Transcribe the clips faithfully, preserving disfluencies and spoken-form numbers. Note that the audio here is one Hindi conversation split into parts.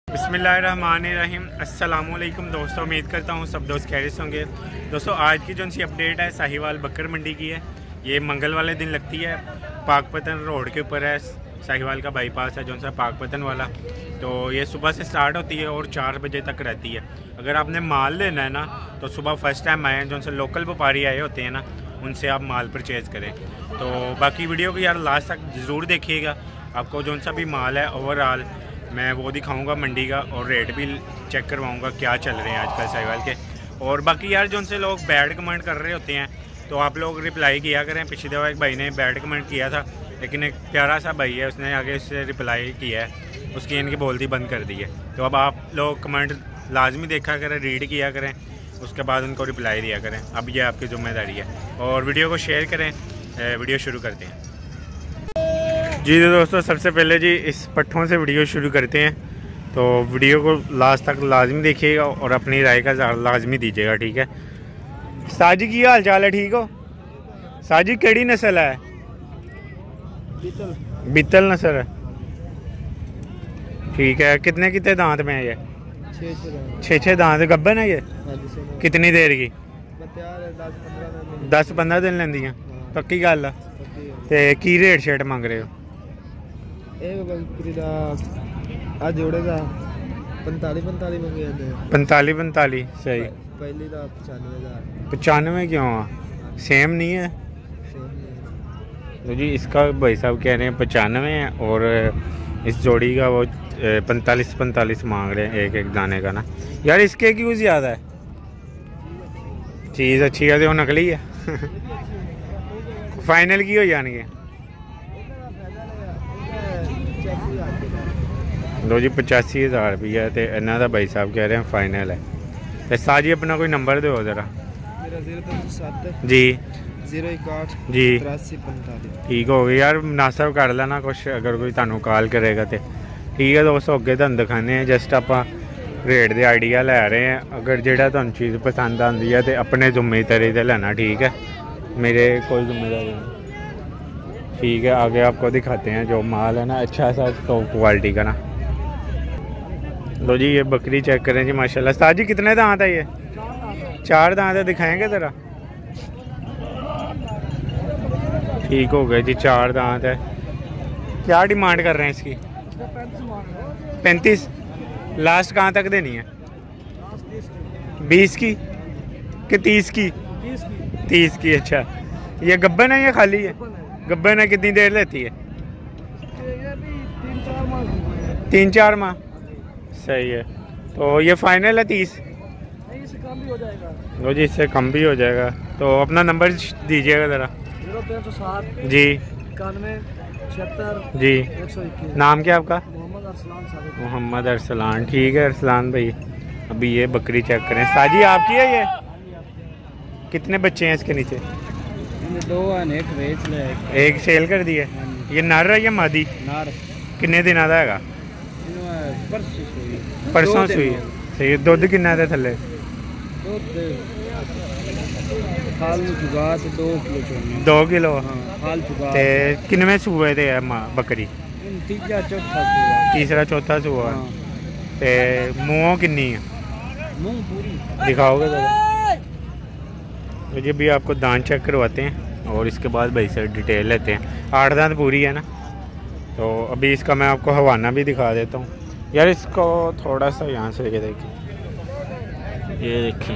बिस्मिल्लाहिर्रहमानिर्रहीम। अस्सलामुअलैकुम दोस्तों, उम्मीद करता हूँ सब दोस्त खैरियत से होंगे। दोस्तों आज की जो सी अपडेट है साहिवाल बकर मंडी की है। ये मंगल वाले दिन लगती है, पाकपतन रोड के ऊपर है। साहिवाल का बाईपास है जो सा पाकपतन वाला। तो ये सुबह से स्टार्ट होती है और चार बजे तक रहती है। अगर आपने माल लेना है ना तो सुबह फर्स्ट टाइम आए जो से लोकल व्यापारी आए होते हैं ना, उनसे आप माल परचेज़ करें। तो बाकी वीडियो को यार लास्ट तक ज़रूर देखिएगा। आपको जो सा भी माल है ओवरऑल मैं वो दिखाऊंगा मंडी का, और रेट भी चेक करवाऊंगा क्या चल रहे हैं आजकल साहिवाल के। और बाकी यार जो उनसे लोग बैड कमेंट कर रहे होते हैं तो आप लोग रिप्लाई किया करें। पिछली दफ़ा एक भाई ने बैड कमेंट किया था, लेकिन एक प्यारा सा भाई है उसने आगे उससे रिप्लाई किया है, उसकी इनकी बोलती बंद कर दी है। तो अब आप लोग कमेंट लाजमी देखा करें, रीड किया करें, उसके बाद उनको रिप्लाई दिया करें। अब ये आपकी ज़िम्मेदारी है। और वीडियो को शेयर करें। वीडियो शुरू करते हैं जी। तो दोस्तों सबसे पहले जी इस पट्ठों से वीडियो शुरू करते हैं। तो वीडियो को लास्ट तक लाजमी देखिएगा और अपनी राय का लाजमी दीजिएगा, ठीक है। साजी की हाल चाल है? ठीक हो साजी? केड़ी नस्ल है? बीतल नस्ल है, ठीक है। कितने कितने दांत में है ये? छः छः दांत गब्बन है ये? कितनी देर की? दस पंद्रह दिन लेंदी हैं। पक्की गल है। ते की रेट शेट मंग रहे हो? पैंताली पैंताली सही। पचानवे क्यों आ? सेम नहीं है तो जी। इसका भाई साहब कह रहे हैं पचानवे है, और इस जोड़ी का वो पैंतालीस पैंतालीस मांग रहे हैं एक एक दाने का ना। यार इसके क्यों ज़्यादा है? चीज़ अच्छी है तो वो नकली है। फाइनल की हो जाएंगे लो जी पचासी हज़ार रुपया है। तो इन्हों का भाई साहब कह रहे हैं फाइनल है। तो साजी अपना कोई नंबर दो ज़रा जी। जीरो इकाठ जी ठीक हो गया यार, मुनासिब कर लेना कुछ अगर कोई तुहानू कॉल करेगा तो ठीक है। दोस्तों अगे तुहानू दिखाने हैं, जस्ट आप रेट के आइडिया लै रहे हैं। अगर जो तुहानू चीज़ पसंद आती है तो अपने जिम्मेदारी से लेना, ठीक है। मेरे कोई जिम्मेदारी नहीं, ठीक है। आगे आपको दिखाते हैं जो माल है ना, अच्छा सा टॉप क्वालिटी का ना। लो जी ये बकरी चेक करें जी माशाल्लाह। साजी कितने दांत है ये? चार दांत है, दिखाएंगे ज़रा। ठीक हो गए जी, चार दांत है। क्या डिमांड कर रहे हैं इसकी? पैंतीस। लास्ट कहाँ तक देनी है? बीस की कि तीस की? तीस की। अच्छा ये गब्बन है या खाली है? गब्बन है। कितनी देर लेती है? तीन चार माह सही है। तो ये फाइनल है तीस? इससे कम भी हो जाएगा। लो जी इससे कम भी हो जाएगा। तो अपना नंबर दीजिएगा ज़रा। जीरो तीन सौ सात जी इक्यानवे छिहत्तर जी। एक सौ इक्कीस। नाम क्या आपका? मोहम्मद अरसलान। मोहम्मद अरसलान, ठीक है अरसलान भाई। अभी ये बकरी चेक करें। साजी आपकी है ये? कितने बच्चे हैं इसके नीचे? दो एक बेच ले, एक सेल कर दिए। ये नर है या मादी? नार। किन्ने दिन का है? परसों सुई है। सही। दुध किन्ना दे थले? दो किलो। ते किनवे सूए ते है बकरी? तीसरा चौथा तीसरा चौथा सूआ। ते मुँह किन्नी है? मुँह पूरी दिखाओगे तो जी। भी आपको दांत चेक करवाते हैं और इसके बाद भाई से डिटेल लेते हैं। आठ दांत पूरी है ना। तो अभी इसका मैं आपको हवाना भी दिखा देता हूँ यार। इसको थोड़ा सा यहाँ से लेके देखिए, ये देखिए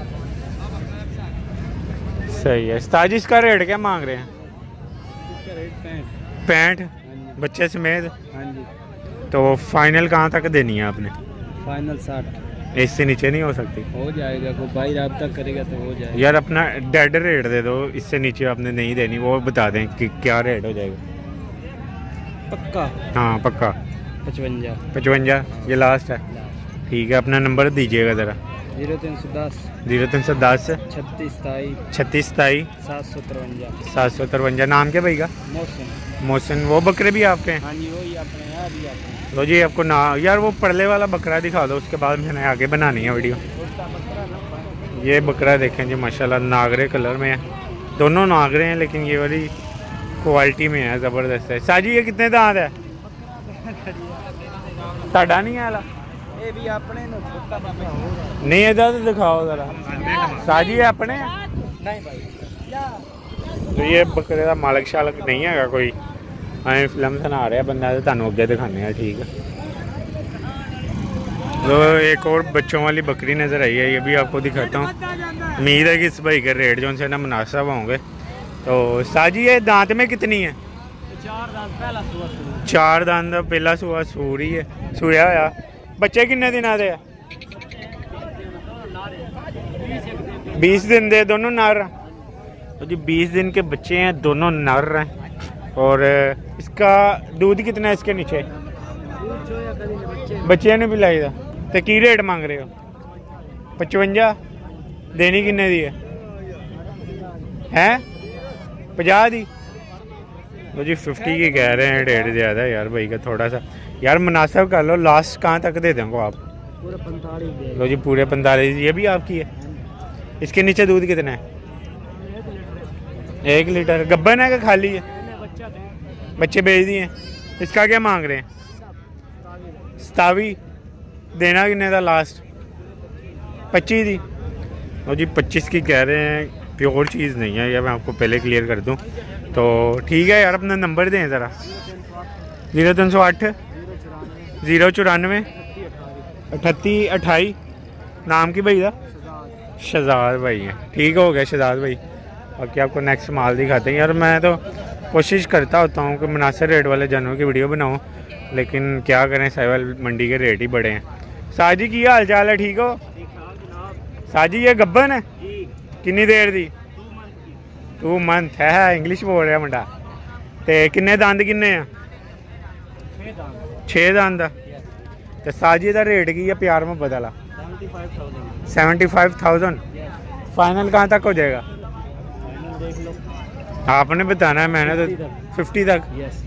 सही है। ताज इसका रेट क्या मांग रहे हैं? इसका रेट पैंठ बच्चे समेत। हाँ जी। तो फाइनल कहाँ तक देनी है आपने? फाइनल साठ। इससे नीचे नहीं हो सकती? हो जाएगा, कोई भाई राब्ता करेगा तो हो जाएगा। यार अपना डेड रेट दे दो, इससे नीचे आपने नहीं देनी। वो बता दें कि क्या रेट हो जाएगा। पक्का? हाँ पक्का। पचवंजा। पचवंजा ये लास्ट है, ठीक है। अपना नंबर दीजिएगा ज़रा। जीरो तीन सौ दस जीरो तीन सौ दस छत्तीस ताई छत्तीस ताई सात सौ तिरवंजा सात सौ तिरवंजा। नाम क्या भाई का? मौसम। मौसम। वो बकरे भी आपके हैं? हाँ जी वही अपने यार भी अपने। लो जी आपको ना यार वो परले वाला बकरा दिखा दो, उसके बाद मैंने आगे बनानी है वीडियो। ये बकरा देखें जी माशाल्लाह, नागरे कलर में है। दोनों नागरे हैं लेकिन ये वाली क्वालिटी में है, ज़बरदस्त है। साजी ये कितने दांत है? साढ़ा नहीं है? ये भी अपने नु छोटा बाबा हो रहा नहीं इधर तो दिखाओ जरा साजी है अपने नहीं भाई तो ये बकरे का मालक शालक नहीं है कोई अं फिल्म सुना रहा बंदा तो तुहानू अगे दिखाने ठीक है। तो एक और बच्चों वाली बकरी नज़र आई है, ये भी आपको दिखाता हूँ। उम्मीद है कि इस भाई के रेट जो उनसे ना मुनासिब होंगे। तो साजी ये दांत में कितनी है? चार दांत पहला सुआ चार दांत पहला सुआ सूरी है सूया होया। बच्चे किन्ने दिन आते हैं? बीस दिन दे दोनों नर। तो जी बीस दिन के बच्चे हैं, दोनों नर हैं। और इसका दूध कितना है इसके नीचे? बच्चे ने पिलाई था तो की रेट मांग रहे हो? पचवंजा देनी किन्ने दी है? हैं पचास दी? तो जी फिफ्टी की कह रहे हैं, रेट ज़्यादा है यार भाई का थोड़ा सा यार मुनासिब कर लो। लास्ट कहाँ तक दे देंगे आप? पूरे पैंतालीस। लो जी पूरे पैंतालीस। ये भी आपकी है। इसके नीचे दूध कितना है? एक लीटर। गब्बन है कि खाली है? बच्चे बेच दिए। इसका क्या मांग रहे हैं? सतावी देना किन्ने का लास्ट? पच्चीस दी। और जी पच्चीस की कह रहे हैं, प्योर चीज़ नहीं है, यह मैं आपको पहले क्लियर कर दूं। तो ठीक है यार अपना नंबर दें ज़रा। जीरो तीन सौ आठ ज़ीरो चौरानवे अठत्ती अठाई। नाम की भाई का? शहजाद भाई है। ठीक हो गया शहजाद भाई। बाकी आपको नेक्स्ट माल दिखाते हैं। यार मैं तो कोशिश करता होता हूँ कि मुनासिब रेट वाले जानवरों की वीडियो बनाऊँ, लेकिन क्या करें साहिवाल मंडी के रेट ही बड़े हैं। साजी की हाल चाल है? ठीक हो साजी? ये गब्बन है? कितनी देर दी? टू मंथ है। इंग्लिश बोल रहा मुंडा। ते किन्ने दंद किन्ने आ? छे दंद। ते साजी का रेट की है प्यार मोहब्बत वाला? Seventy five thousand. फाइनल कहाँ तक हो जाएगा? आपने बताना है, मैंने तो फिफ्टी तक।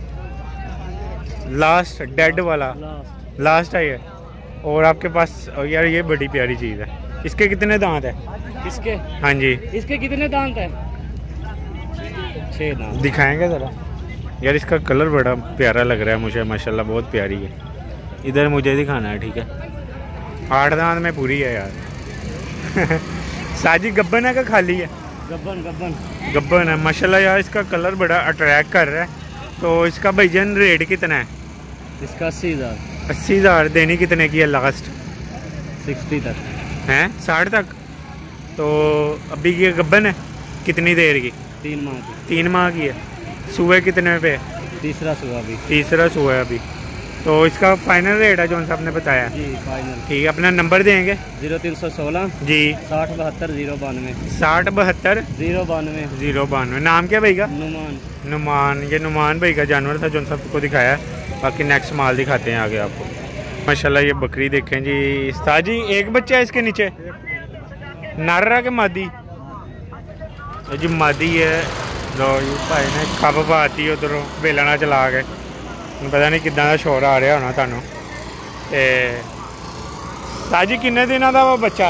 लास्ट डेड वाला लास्ट है ये। और आपके पास यार ये बड़ी प्यारी चीज़ है। इसके कितने दांत है? किसके? हाँ जी इसके कितने दांत है? छह दांत। दिखाएंगे ज़रा। यार इसका कलर बड़ा प्यारा लग रहा है मुझे, माशाल्लाह बहुत प्यारी है। इधर मुझे दिखाना है ठीक है। आठ दांत में पूरी है यार। साजी गब्बन है का खाली है? गब्बन गब्बन गब्बन है माशाल्लाह। यार इसका कलर बड़ा अट्रैक्ट कर रहा है। तो इसका भाईजान रेट कितना है? इसका अस्सी हज़ार। अस्सी हज़ार देनी कितने की है लास्ट? सिक्सटी तक हैं? साठ तक। तो अभी ये गब्बन है कितनी देर की? तीन माह की। तीन माह की है। सुबह कितने पे? तीसरा सुबह भी। तीसरा सुबह है अभी। तो इसका फाइनल रेट है जो आपने बताया? जी फाइनल। ठीक है अपना नंबर देंगे? जीरो तीन सौ सोलह जी साठ बहत्तर जीरो बानवे साठ बहत्तर जीरो बानवे जीरो बानवे। नाम क्या भाई का? नुमान। नुमान। ये नुमान भाई का जानवर था जो सबको दिखाया है। बाकी नेक्स्ट माल दिखाते हैं आगे आपको। माशाल्लाह ये बकरी देखें जी। साजी एक बच्चा है इसके नीचे? नारा के मादी? जी मादी है। लो जी भाई ने खप पाती है उधरों बेलना चला के। पता नहीं कितना का शोर आ रहा होना थानू। ते साजी किन्ने दिनों का वो बच्चा?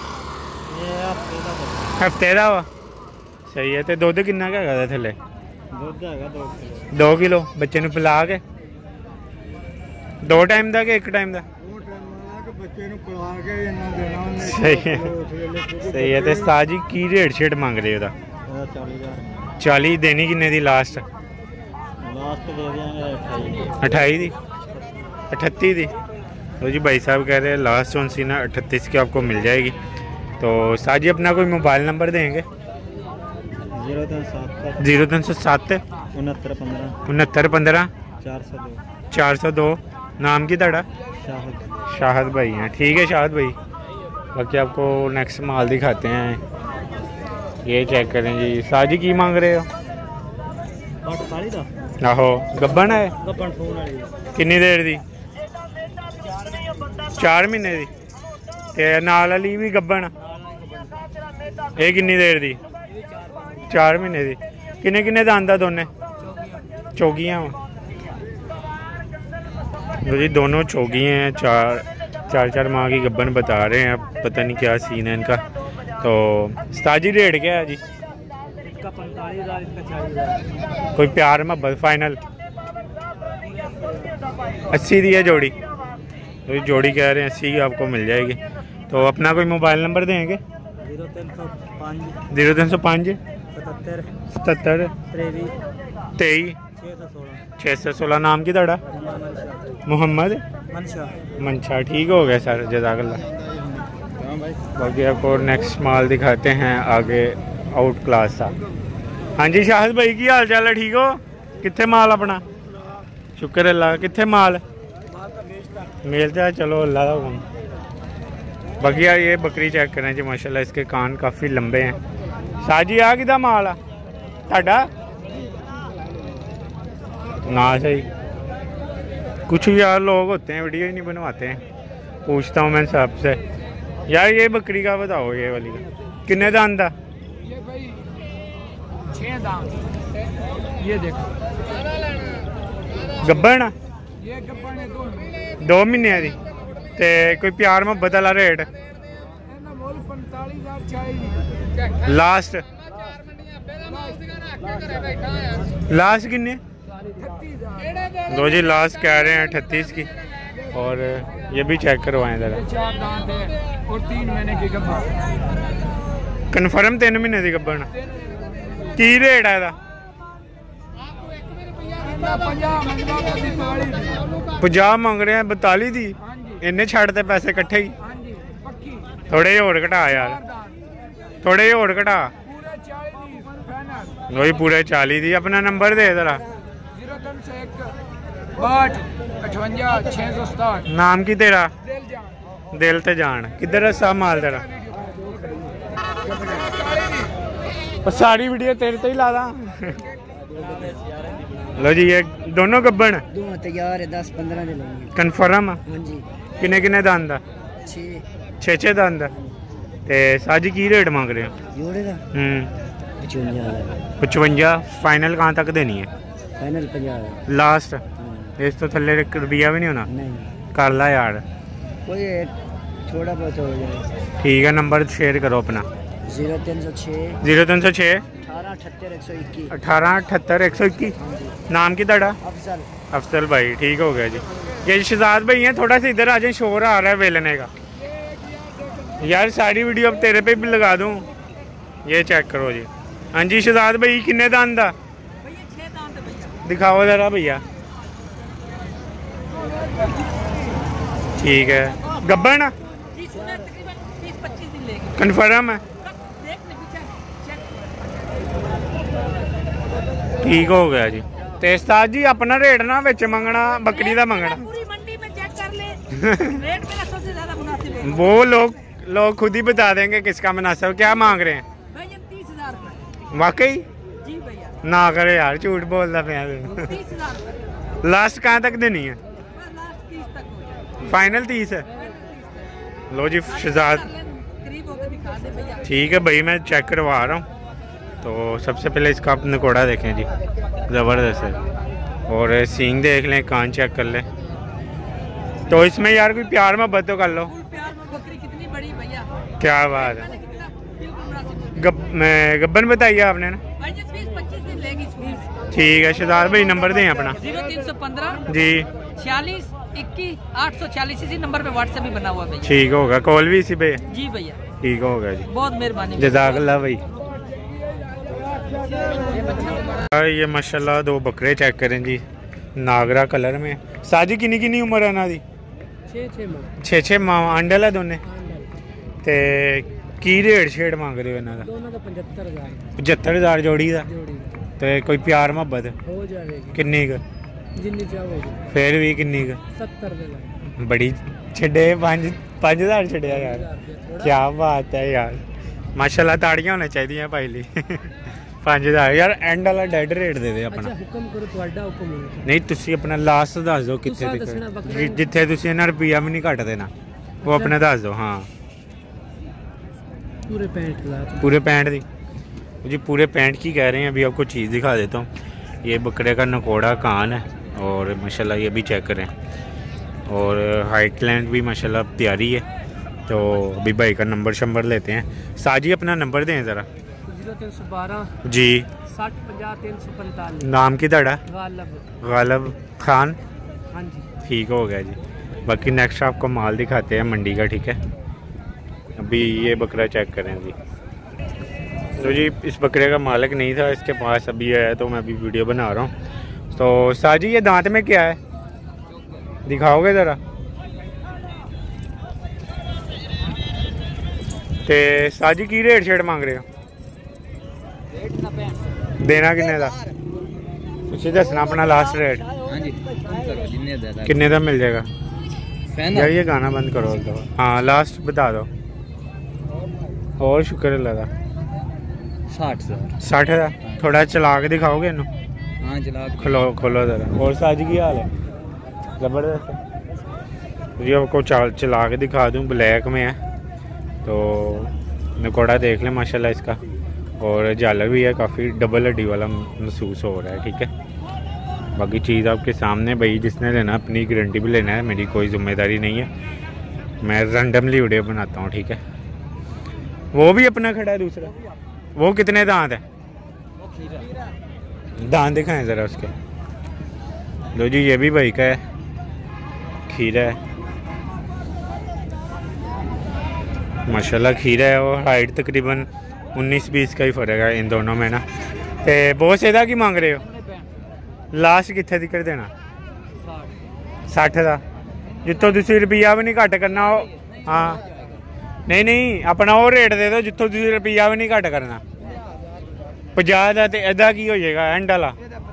हफ्ते का वा। सही है। तो दुध किन्ना का है थले? दुध है दो किलो। दो किलो बच्चे ने पिला के? दो टाइम का कि एक टाइम का? सही है सही है। तो साजी की रेट शेट मांग रहे हो? चाली देनी किन्ने दी लास्ट? लास्ट दे देंगे अठाई दी अठत्ती दी। तो जी भाई साहब कह रहे हैं लास्ट कौन सी ना अठतीस की आपको मिल जाएगी। तो साजी अपना कोई मोबाइल नंबर देंगे? जीरो तीन सात जीरो तीन सौ सात उनहत्तर पंद्रह उनहत्तर पंद्रह चार सौ दो चार सौ दो। नाम की ताड़ा? शाहद। शाहद भाई हैं। ठीक है शाहद भाई। बाकी आपको नेक्स्ट माल दिखाते हैं। ये चेक करें जी। साजी की मांग रहे हो? आहो गब्बन है? किन्नी देर दी? चार महीने दी। ते नाल वाली भी गब्बन? ये किन्नी देर दी? चार महीने दी। किन्ने किन्ने दांद दा दोने? चौगियां तो जी दोनों चौगी हैं। चार चार चार माह की गब्बन बता रहे हैं। अब पता नहीं क्या सीन है इनका। तो साजी रेट क्या है जी? इसका पैंतालीस हज़ार इसका चालीस हज़ार। कोई प्यार मोहब्बत फाइनल? अस्सी दी है जोड़ी। तो जोड़ी कह रहे हैं अस्सी आपको मिल जाएगी। तो अपना कोई मोबाइल नंबर देंगे? जीरो तीन सौ पाँच जीरो तीन सौ पाँच सतहत्तर सतहत्तर तेवी तेई छः सौ सोलह छे सौ सोलह। नाम की तड़ा? मोहम्मद मनशा। मंशा। ठीक हो गया सर, जज़ाकल्लाह। बाकी आपको नेक्स्ट माल दिखाते हैं आगे, आउट क्लास था। हाँ जी शाहिद भाई की हाल चाल है? ठीक हो? कितने माल अपना? शुक्र अल्लाह। कितने माल मिलता है? चलो अल्लाह का हुक्म। बाकी यार ये बकरी चेक करें जी, माशाल्लाह इसके कान काफ़ी लंबे हैं। साजी आ किदा माल आ ताड़ा? ना सही, कुछ यार लोग होते हैं वीडियो ही नहीं बनवाते हैं। पूछता हूँ मैं सबसे, यार ये बकरी का बताओ, ये वाली का किन्ने दान दा? ये भाई छः दाम। ये देखो गब्बन ये गब्बन है दो महीने दो महीने दी। ते कोई प्यार मोहब्बत वाला रेट पैंतालीस हजार चाहिए लास्ट? लास्ट किन्ने? दो जी लास्ट कह रहे हैं अठतीस की। और ये भी चेक करवाएं जरा। चार दांत है और तीन महीने की गब्बन। कन्फर्म तीन महीने की गब्बन। की रेट है इसदा? पचास मंग रहे हैं, बताली दी। इन्ने छड़ते पैसे कट्ठे ही? थोड़े और घटा यार, थोड़े और घटा। वही पूरे चाली दी। अपना नंबर दे जरा। नाम की तेरा? दिल ते जान। किधर है सब माल तेरा? सारी वीडियो तेरे तो ही ला दा। लो जी ये दोनों गब्बन दोनों तैयार है, दस पंद्रह दिन लगेंगे। कन्फर्म? हाँ जी। किन्ने किन्ने दान दा? छः छे छे दान दा। ते साजी की रेट मांग रहे हो? जोड़े का हम्म पचवंजा हजार। पचवंजा। फाइनल कहाँ तक देनी है? Final Punjab last? इस तो थल्ले एक रुपया भी नहीं होना? नहीं कर ला यार, कोई थोड़ा बहुत हो जाए। ठीक है, नंबर शेयर करो अपना। जीरो तीन सौ छः जीरो तीन सौ छः अठारह अठहत्तर एक सौ इक्कीस अठारह अठहत्तर एक सौ इक्कीस। नाम की तड़ा? अफजल। अफजल भाई। ठीक हो गया जी। ये शहजाद भाई हैं, थोड़ा सा इधर आ जाए, शोर आ रहा है वेलने का। यार सारी वीडियो अब तेरे पे भी लगा दूँ। ये चेक करो जी। हाँ जी शहजाद भाई किन्ने दान दा? दिखाओ जरा भैया। ठीक है, गब्बन कन्फर्म है? ठीक हो गया जी। ते उस्ताद जी अपना रेट ना विच मंगना, बकरी का मंगना। पूरी मंडी में चेक कर ले, रेट मेरा सबसे ज्यादा मुनासिब है। वो लोग लोग खुद ही बता देंगे किसका मुनासिब। क्या मांग रहे हैं? भैया तीस हजार। वाकई? जी भैया। ना करे यार, झूठ बोलता पे। तीस हजार लास्ट कहाँ तक देनी है? लास्ट तीस तक हो जाए। फाइनल तीस है? लो जी शहजाद। करीब होकर दिखा दे भैया। ठीक है भाई, मैं चेक करवा रहा हूँ। तो सबसे पहले इसका आप नकोड़ा देखें जी, ज़बरदस्त है। और सींग देख लें, कान चेक कर लें। तो इसमें यार कोई प्यार मोहब्बत तो कर लो। प्यार में बकरी कितनी बड़ी भैया, क्या बात है। बिल्कुल मुनासिब। गब मैं गब्बन बताइए आपने ना? भैया बीस पच्चीस दिन लेगी। ठीक है शहजाद भाई, नंबर दें अपना। जीरो तीन सौ पंद्रह जी छियालीस इक्कीस आठ सौ छियालीस। इसी नंबर पे व्हाट्सएप भी बना हुआ भैया। ठीक होगा, कॉल भी इसी पे? जी भैया। ठीक होगा जी, बहुत मेहरबानी। जज़ाकल्लाह भाई। ये माशाल्लाह दो बकरे चेक करें जी, नागरा कलर में। साजी किन्नी किन्नी उम्र है ना दी? छे छे माँ आंडल है दोने। ते की रेट शेड मांग रहे हो इन्हां दा? दोनों का पचहत्तर हजार पचहत्तर हज़ार जोड़ी दा। जोड़ी ते कोई प्यार मोहब्बत हो जाएगी किन्नी क? जिन्नी चाहोगे। फिर भी किन्नी क? सत्तर हजार। बड़ी छड़े पाँच पाँच हज़ार छड़िया यार, क्या बात है यार। माशाल्लाह ताड़ियां होनी चाहिए भाई ली। पाँच हज़ार यार, एंड वाला डेड रेट दे दे अपना। हुक्म करो, ਤੁਹਾਡਾ हुक्म है। नहीं तुसी अपना लास्ट दस दो कितने तक, जिथे तुसी इन्ना रुपया भी नहीं घट देना, वो अपने दस दो। हाँ पूरे पैंठ लाख। पूरे पैंठ दी जी, पूरे पैंठ की कह रहे हैं। अभी आपको चीज़ दिखा देता हूँ। ये बकरे का नकोड़ा कान है और माशाल्लाह ये भी चेक करें। और हाइट लेंथ भी माशाल्लाह प्यारी है। तो अभी भाई का नंबर शंबर लेते हैं। साजी अपना नंबर दें ज़रा। जीरो तीन सौ बारह जी साठ पंजाह तीन सौ पैंतालीस। नाम की तड़ा? गालब। गालब खान। हाँ जी। ठीक हो गया जी। बाकी नेक्स्ट आपको माल दिखाते हैं मंडी का, ठीक है। अभी ये बकरा चेक करें जी। तो जी इस बकरे का मालिक नहीं था इसके पास, अभी आया तो मैं अभी वीडियो बना रहा हूँ। तो साजी ये दांत में क्या है दिखाओगे ज़रा? ते साजी की रेट शेट मांग रहे हो? देना किन्ने दा? तुसी दसना अपना लास्ट रेट। किन्ने दा मिल जाएगा यार? ये गाना बंद करो तो। हाँ लास्ट बता दो। और शुक्र अल्लाह दा। साठ हज़ार साठ हज़ार थोड़ा चला के दिखाओगे इन्हों? हाँ चला के। खोलो खोलो ज़रा। और साजी की हाल है? ज़बरदस्त। जी आपको चाल चला के दिखा दूँ, ब्लैक में है तो नकोड़ा देख लें माशाल्लाह इसका। और झालर भी है, काफ़ी डबल हड्डी वाला महसूस हो रहा है, ठीक है। बाकी चीज़ आपके सामने, भाई जिसने लेना अपनी गारंटी भी लेना है, मेरी कोई जिम्मेदारी नहीं है, मैं रैंडमली वीडियो बनाता हूँ, ठीक है। वो भी अपना खड़ा है दूसरा, वो कितने दांत है? दांत दिखाएं ज़रा उसके। लो जी ये भी भाई का है, खीरा है माशाल्लाह, खीरा है। और हाइट तकरीबन उन्नीस बीस का ही फ़र्क है इन दोनों में ना। तो बहुत एदा की मांग रहे हो? लास्ट कितने तक देना? साठ हज़ार जितों तुम रुपया भी नहीं घट करना हो। हाँ नहीं नहीं अपना वो रेट दे दो जितों तुम रुपया भी नहीं घट करना। पचास का तो एदा की हो जाएगा एंड वाला?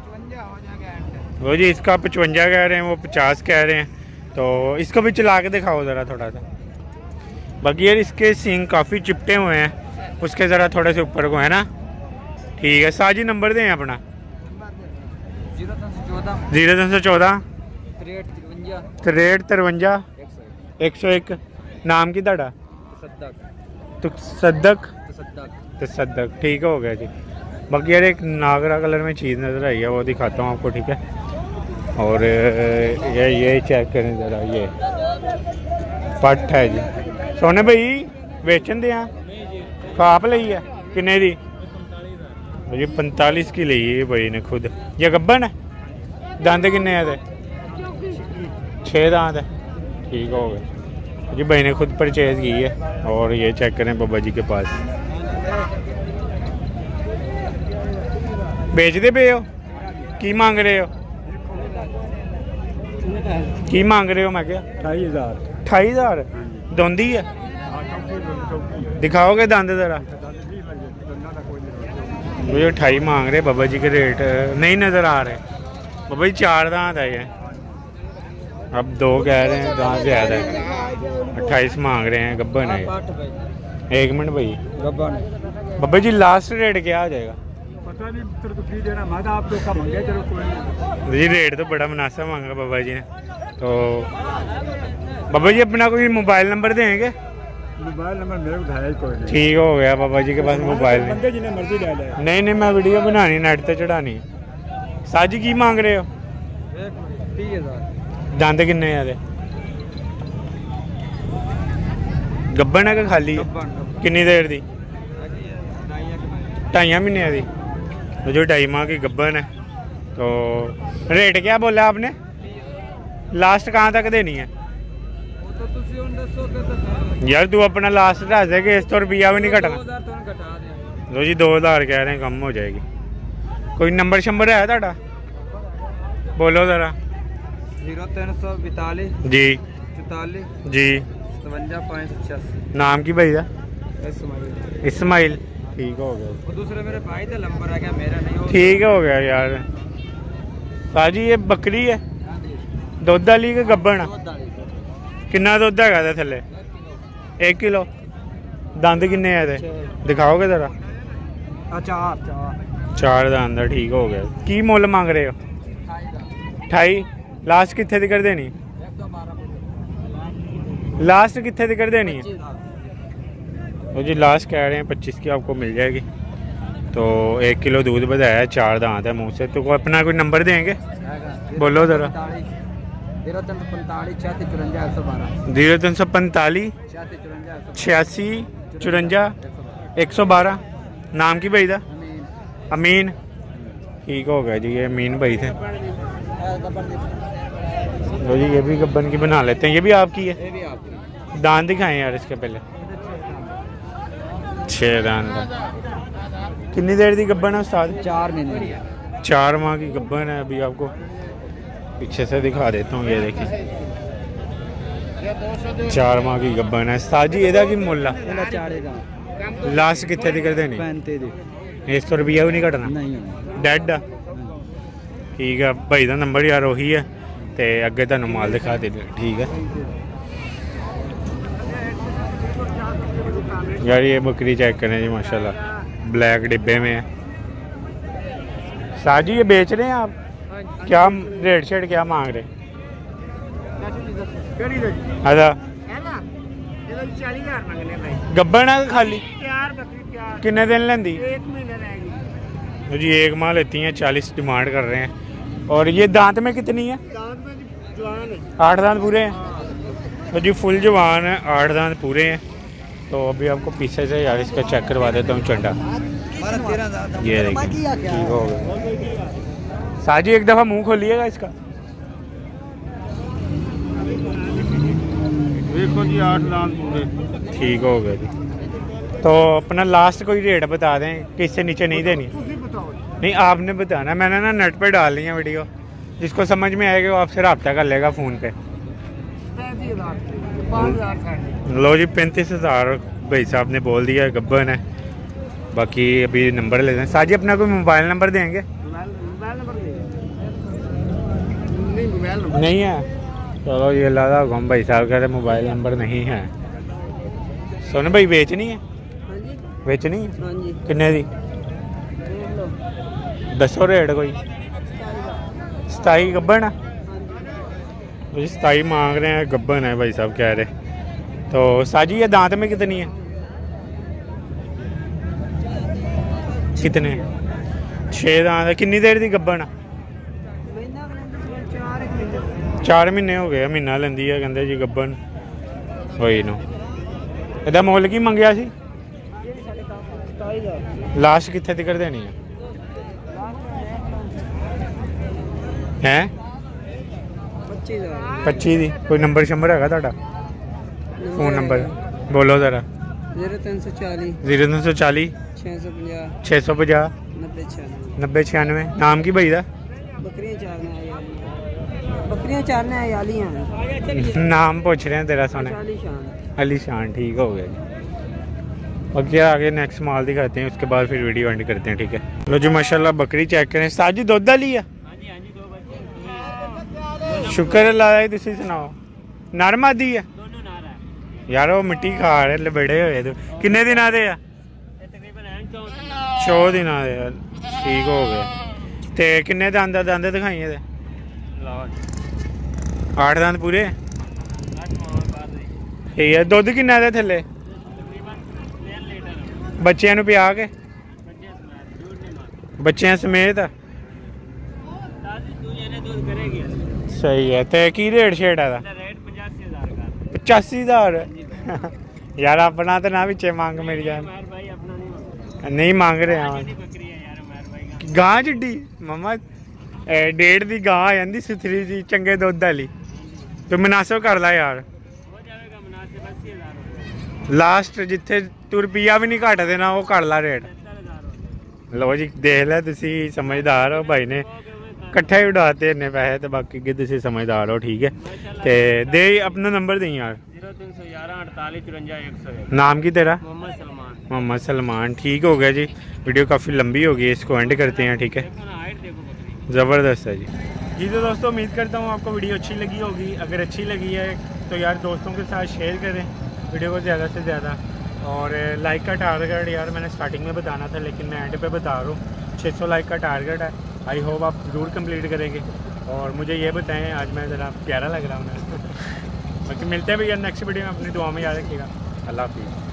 वो जी इसका पचवंजा कह रहे हैं, वो पचास कह रहे हैं, तो इसको भी चला के दिखाओ ज़रा थोड़ा सा। बाकी यार इसके सींग काफ़ी चिपटे हुए हैं, उसके ज़रा थोड़े से ऊपर को है ना, ठीक है। साजी नंबर दें अपना। जीरो तीन सौ चौदह त्रेठ तिरवंजा एक सौ एक। नाम की ताड़ा? तसद्दक तसद्दक, ठीक हो गया जी। बाकी यार एक नागरा कलर में चीज़ नज़र आई है, वो दिखाता हूँ आपको, ठीक है। और ये ये चेक करें ज़रा, ये पट है जी। सोने भाई बेचन दे खाप ली है किन्ने दी? जी पैंतालीस की ली है भाई ने खुद। ये गब्बन है? दांत किन्ने है? छः दांत है, ठीक हो गए जी। भाई ने खुद परचेज की है। और ये चेक करें बाबा जी के पास। बेचते पे हो? की मांग रहे हो? की मांग रहे हो? मैं क्या ढाई हज़ार ढाई हज़ार दोंदी है? दिखाओगे दांत ज़रा? मुझे अठाई मांग रहे बाबा जी के, रेट नहीं नज़र आ रहे। बाबा जी चार दांत है ये, अब दो कह रहे हैं, दांत ज़्यादा है। अट्ठाईस मांग रहे हैं, गब्बन है। एक मिनट भाई, बाबा जी लास्ट रेट क्या आ जाएगा? पता नहीं, तो देना मादा आप तो मांगे, चलो कोई जी। रेट तो बड़ा मुनासिब मांगा बाबा जी ने। तो बाबा जी अपना कोई मोबाइल नंबर देंगे? मोबाइल नंबर मेरे को है कोई नहीं। ठीक हो गया, बाबा जी के पास मोबाइल नहीं। जिन्हें मर्जी ले ले। नहीं नहीं मैं वीडियो बनानी, नेट पे चढ़ानी। साजी की मांग रहे हो? तीस हज़ार दांत किन्ने है? गब्बन है कि खाली? किन्नी देर दी? ढाई महीने दी। तो जो ढाई माह की गब्बन है। तो रेट क्या बोला आपने? लास्ट कहाँ तक देनी है? यार तू अपना लास्ट दस दे कि इस तो रुपया भी नहीं घटना। लो जी दो हज़ार कह रहे हैं, कम हो जाएगी। कोई नंबर शंबर है ताड़ा? बोलो ज़रा। जीरो तीन सौ बतालीस जी चौतालीस जी सतवंजा पाँच सौ छियासी। नाम की भैया? इस्माइल। इस्माइल, ठीक हो गया। दूसरे मेरे भाई का नंबर है क्या, मेरा नहीं? ठीक हो गया यार। साजी ये बकरी है दुध वाली के गब्बन? किन्ना दुध है थले? एक किलो। दंद किन्ने है? दिखाओगे जरा? चार चार चार दंद, ठीक हो गया। की मुल मांग रहे हो? अठाई। लास्ट कितने दी कर देनी? लास्ट कितने दी कर देनी है? तो जी लास्ट कह रहे हैं पच्चीस की आपको मिल जाएगी। तो एक किलो दूध बताया, चार दांत है मुंह से। तो को अपना कोई नंबर देंगे? बोलो ज़रा। जीरो तीन सौ पैंतालीस छियासी चुरंजा एक सौ बारह। जीरो तीन सौ पैंतालीस छियासी चुरंजा एक सौ बारह। नाम की भाई था? अमीन, ठीक हो गया जी। ये अमीन भाई थे। लो जी ये भी गब्बन की बना लेते हैं। ये भी आपकी है? ये भी आपकी। दांत दिखाएं यार इसके पहले। छः दांत है। कितनी देर की गब्बन है उस्ताद? चार महीने की है। चार माह की गब्बन है। अभी आपको पीछे से दिखा देता हूँ। ये देखें चार माह की गब्बन है। उस्ताद जी एदा की मुल्ला चारे का लास्ट कितने दी कर देनी? पैंते दी इस सौ रुपया भी नहीं घटना? नहीं डेड आ ठीक है भाई का नंबर यार वही है तो अगे तुम माल दिखा दे ठीक है यार। ये बकरी चेक करें जी माशाल्लाह ब्लैक डिब्बे में है। साजी ये बेच रहे हैं आप? क्या रेट शेट क्या मांग रहे? अच्छा गब्बन है खाली किन्ने दिन लेंदी? जी एक माह लेती हैं चालीस डिमांड कर रहे हैं। और ये दांत में कितनी है? आठ दांत पूरे हैं तो जी फुल जवान है। आठ दांत पूरे हैं। तो अभी आपको पीछे से यार इसका चेक करवा देता हूँ चंडा। ये देखिए ठीक हो गया। साजी एक दफ़ा मुंह खोलिएगा इसका। देखो जी आठ दांत पूरे ठीक हो गया जी। तो अपना लास्ट कोई रेट बता दें कि इससे नीचे नहीं देनी? नहीं आपने बताना। मैंने ना नेट पे डाल ली है वीडियो। जिसको समझ में आएगा वो आपसे रब्ता कर लेगा फ़ोन पे। लो जी पैंतीस हज़ार भाई साहब ने बोल दिया। गब्बन है। बाकी अभी नंबर ले दें। साजी अपना कोई मोबाइल नंबर देंगे? नहीं है। चलो ये लादा गम भाई साहब कह रहे मोबाइल नंबर नहीं है। सोने भाई बेचनी है? बेचनी है किन्ने दी? दसो रेट कोई। सताई गब्बन है जी। सताई मांग रहे हैं गब्बन है भाई साहब कह रहे। तो साजी ये दांत में कितनी है? कितने? छः दांत है। कितनी देर की गब्बन है? चार महीने हो गए। महीना लेंदी है कहते जी गब्बन वही नो। ਇਹਦਾ ਮੁੱਲ ਕੀ ਮੰਗਿਆ ਸੀ? ਲਾਸਟ ਕਿੱਥੇ ਤੱਕ ਦੇਣੀ ਹੈ? ਹੈ पच्ची दी। कोई नंबर शंबर है ਤੁਹਾਡਾ? फोन नंबर बोलो जरा। जीरो तीन सौ चालीस जीरो तीन सौ चालीस छः सौ पचास छः सौ पचास नब्बे छियानवे नब्बे छियानवे। नाम की भाई दा? बकरियां चारने बकरियां चारने आयालियां नाम पूछ रहे हैं तेरा सोने? अली शान ठीक हो गया जी। बाकी आगे नेक्स्ट माल दिखाते हैं उसके बाद फिर वीडियो एंड करते हैं ठीक है। लो जी माशाल्लाह बकरी चेक करें। साजी दुध वाली है? शुक्र अल्लाह दा। तुसी सुनाओ नर मादी है? यार वो मिट्टी खा रहे लबड़े हुए। तो किन्ने दिन दे आ? चौ दिन दे ठीक हो गए। ते किन्ने दंद दंद दिखाइए दे? आठ दांत पूरे ठीक है। दुध किन्ना दे थले? बच्चों नूं पिया के? बच्चों समेत सही है। तो की रेट शेट है? पचासी हज़ार यार अपना तो ना पिछे मांग मेरी जान। नहीं मांग रहे हैं गां चिड्डी मम्मा डेढ़ दी गां आ जाती सुथरी जी चंगे दुध वाली। तो मुनासिब कर ला यार। लास्ट जिथे तू रुपया भी नहीं घट देना वो कर ला रेट। लो जी देख लै तुसी समझदार हो भाई ने कट्ठे ही उड़ाते इन्ने पैसे। तो बाकी कि तुसी समझदार हो ठीक है। तो दे अपना नंबर दें यार। नाम की तेरा? मोहम्मद सलमान। मोहम्मद सलमान ठीक हो गया जी। वीडियो काफ़ी लंबी हो गई है इसको एंड करते हैं ठीक है। ज़बरदस्त है जी। जी तो दोस्तों उम्मीद करता हूँ आपको वीडियो अच्छी लगी होगी। अगर अच्छी लगी है तो यार दोस्तों के साथ शेयर करें वीडियो को ज़्यादा से ज़्यादा। और लाइक का टारगेट यार मैंने स्टार्टिंग में बताना था लेकिन मैं एंड पे बता रहा हूँ। छः सौ लाइक का टारगेट है। आई होप आप ज़रूर कंप्लीट करेंगे। और मुझे ये बताएं आज मैं ज़रा प्यारा लग रहा हूँ। बाकी मिलते हैं भैया नेक्स्ट वीडियो में। अपनी दुआ में याद रखिएगा। अल्लाह हाफिज़।